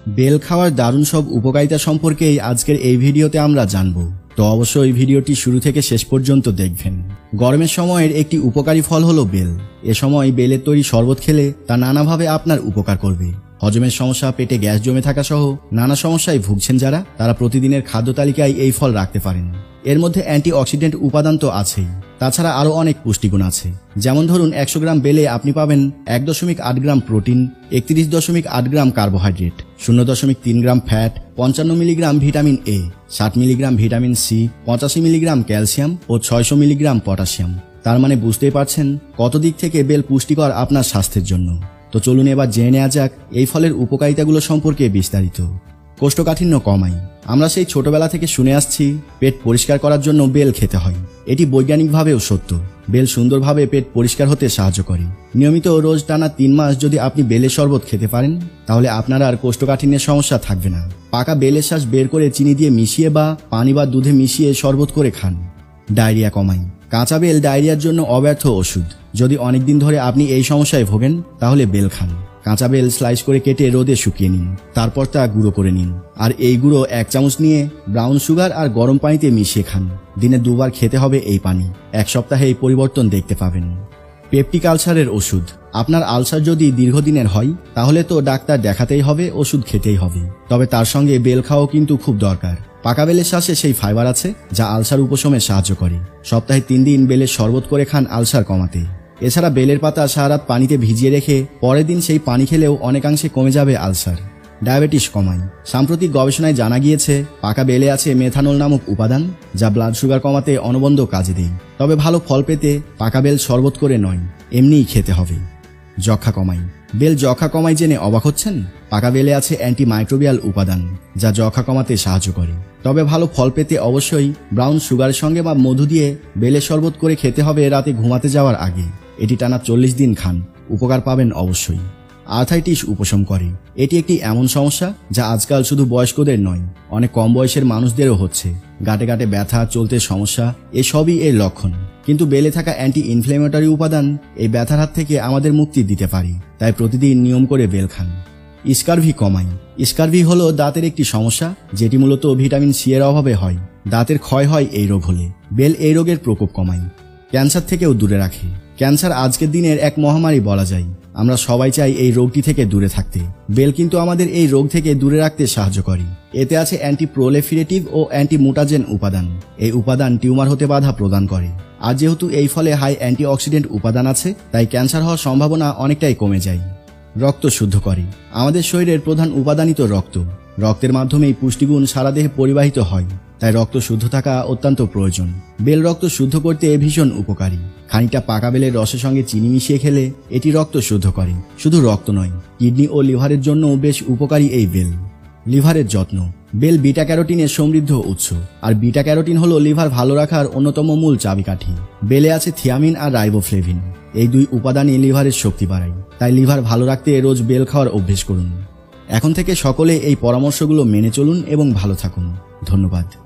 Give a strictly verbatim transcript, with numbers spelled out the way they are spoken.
Bell খাওয়ার দারুণ সব উপকারিতা সম্পর্কেই আজকের এই ভিডিওতে আমরা জানব। তো অবশ্যই ভিডিওটি শুরু থেকে শেষ পর্যন্ত দেখবেন। গরমের সময়ের একটি উপকারী ফল হলো বেল। এ সময় বেলের তৈরি শরবত খেলে তা নানাভাবে আপনার উপকার করবে। হজমের সমস্যা, পেটে গ্যাস জমে থাকা সহ নানা সমস্যায় ভুগছেন যারা, তারা প্রতিদিনের খাদ্য তালিকায় এই ফল রাখতে পারেন। এর মধ্যে অ্যান্টিঅক্সিডেন্ট উপাদান তো আছেই, তাছাড়া আরও অনেক পুষ্টিগুণ আছে। যেমন ধরুন, একশো গ্রাম বেলে আপনি পাবেন এক দশমিক আট গ্রাম প্রোটিন, একত্রিশ দশমিক আট গ্রাম কার্বোহাইড্রেট, শূন্য দশমিক তিন গ্রাম ফ্যাট, পঞ্চান্ন মিলিগ্রাম ভিটামিন এ, ষাট মিলিগ্রাম ভিটামিন সি, পঁচাশি মিলিগ্রাম ক্যালসিয়াম ও ছয়শো মিলিগ্রাম পটাশিয়াম। তার মানে বুঝতেই পারছেন কত দিক থেকে বেল পুষ্টিকর আপনার স্বাস্থ্যের জন্য। তো চলুন এবার জেনে নেওয়া যাক এই ফলের উপকারিতাগুলো সম্পর্কে বিস্তারিত। কোষ্ঠকাঠিন্য কমায়। আমরা সেই ছোটবেলা থেকে শুনে আসছি পেট পরিষ্কার করার জন্য বেল খেতে হয়। এটি বৈজ্ঞানিকভাবেও সত্য। বেল সুন্দরভাবে পেট পরিষ্কার হতে সাহায্য করে। নিয়মিত রোজ টানা তিন মাস যদি আপনি বেলের শরবত খেতে পারেন, তাহলে আপনার আর কোষ্ঠকাঠিন্যের সমস্যা থাকবে না। পাকা বেলের শাঁস বের করে চিনি দিয়ে মিশিয়ে বা পানি বা দুধে মিশিয়ে শরবত করে খান। ডায়রিয়া কমায়। কাঁচা বেল ডায়রিয়ার জন্য অব্যর্থ ওষুধ। যদি অনেকদিন ধরে আপনি এই সমস্যায় ভোগেন, তাহলে বেল খান। কাঁচা বেল স্লাইস করে কেটে রোদে শুকিয়ে নিন, তারপর তা গুঁড়ো করে নিন। আর এই গুঁড়ো এক চামচ নিয়ে ব্রাউন সুগার আর গরম পানিতে মিশিয়ে খান। দিনে দুবার খেতে হবে এই পানি। এক সপ্তাহে এই পরিবর্তন দেখতে পাবেন। পেপটিক আলসারের ওষুধ। আপনার আলসার যদি দীর্ঘদিনের হয়, তাহলে তো ডাক্তার দেখাতেই হবে, ওষুধ খেতেই হবে। তবে তার সঙ্গে বেল খাওয়াও কিন্তু খুব দরকার। পাকা বেলের শ্বাসে সেই ফাইবার আছে যা আলসার উপশমে সাহায্য করে। সপ্তাহে তিন দিন বেলের শরবত করে খান আলসার কমাতে। এছাড়া বেলের পাতা সারা রাত পানিতে ভিজিয়ে রেখে পরের দিন সেই পানি খেলেও অনেকাংশে কমে যাবে আলসার। ডায়াবেটিস কমায়। সাম্প্রতিক গবেষণায় জানা গিয়েছে পাকা বেলে আছে মেথানল নামক উপাদান, যা ব্লাড সুগার কমাতে অনবদ্য কাজে দেয়। তবে ভালো ফল পেতে পাকা বেল শরবত করে নয়, এমনিই খেতে হবে। যক্ষা কমায়। বেল যক্ষা কমায় জেনে অবাক হচ্ছেন? পাকা বেলে আছে অ্যান্টিমাইক্রোবিয়াল উপাদান, যা যক্ষা কমাতে সাহায্য করে। তবে ভালো ফল পেতে অবশ্যই ব্রাউন সুগারের সঙ্গে বা মধু দিয়ে বেলের শরবত করে খেতে হবে রাতে ঘুমাতে যাওয়ার আগে। এটি টানা চল্লিশ দিন খান, উপকার পাবেন অবশ্যই। আর্থাইটিস উপশম করে। এটি একটি এমন সমস্যা যা আজকাল শুধু বয়স্কদের নয়, অনেক কম বয়সের মানুষদেরও হচ্ছে। গাঁটে গাঁটে ব্যথা, চলতে সমস্যা, এসবই এর লক্ষণ। কিন্তু বেলে থাকা অ্যান্টি ইনফ্লেমেটরি উপাদান এই ব্যথার হাত থেকে আমাদের মুক্তি দিতে পারে। তাই প্রতিদিন নিয়ম করে বেল খান। স্কারভি কমায়। স্কারভি হলো দাঁতের একটি সমস্যা, যেটি মূলত ভিটামিন সি এর অভাবে হয়। দাঁতের ক্ষয় হয় এই রোগ হলে। বেল এই রোগের প্রকোপ কমায়। ক্যান্সার থেকেও দূরে রাখে। ক্যান্সার আজকের দিনের এক মহামারী বলা যায়। আমরা সবাই চাই এই রোগটি থেকে দূরে থাকতে। বেল কিন্তু আমাদের এই রোগ থেকে দূরে রাখতে সাহায্য করে। এতে আছে অ্যান্টি প্রোলিফেরেটিভ ও অ্যান্টি মুটাজেন উপাদান। এই উপাদান টিউমার হতে বাধা প্রদান করে। আর যেহেতু এই ফলে হাই অ্যান্টিঅক্সিডেন্ট উপাদান আছে, তাই ক্যান্সার হওয়ার সম্ভাবনা অনেকটাই কমে যায়। রক্ত শুদ্ধ করে। আমাদের শরীরের প্রধান উপাদানই তো রক্ত। রক্তের মাধ্যমেই পুষ্টিগুণ সারা দেহে পরিবাহিত হয়, তাই রক্ত শুদ্ধ থাকা অত্যন্ত প্রয়োজন। বেল রক্ত শুদ্ধ করতে ভীষণ উপকারী। খানিকটা পাকা বেলের রসের সঙ্গে চিনি মিশিয়ে খেলে এটি রক্ত শুদ্ধ করে। শুধু রক্ত নয়, কিডনি ও লিভারের জন্যও বেশ উপকারী এই বেল। লিভারের যত্ন। বেল বিটা ক্যারোটিনের সমৃদ্ধ উৎস। আর বিটা ক্যারোটিন হলো লিভার ভালো রাখার অন্যতম মূল চাবিকাঠি। বেলে আছে থিয়ামিন আর রাইবোফ্লেভিন। এই দুই উপাদানই লিভারের শক্তি বাড়ায়। তাই লিভার ভালো রাখতে রোজ বেল খাওয়ার অভ্যেস করুন। এখন থেকে সকলে এই পরামর্শগুলো মেনে চলুন এবং ভালো থাকুন। ধন্যবাদ।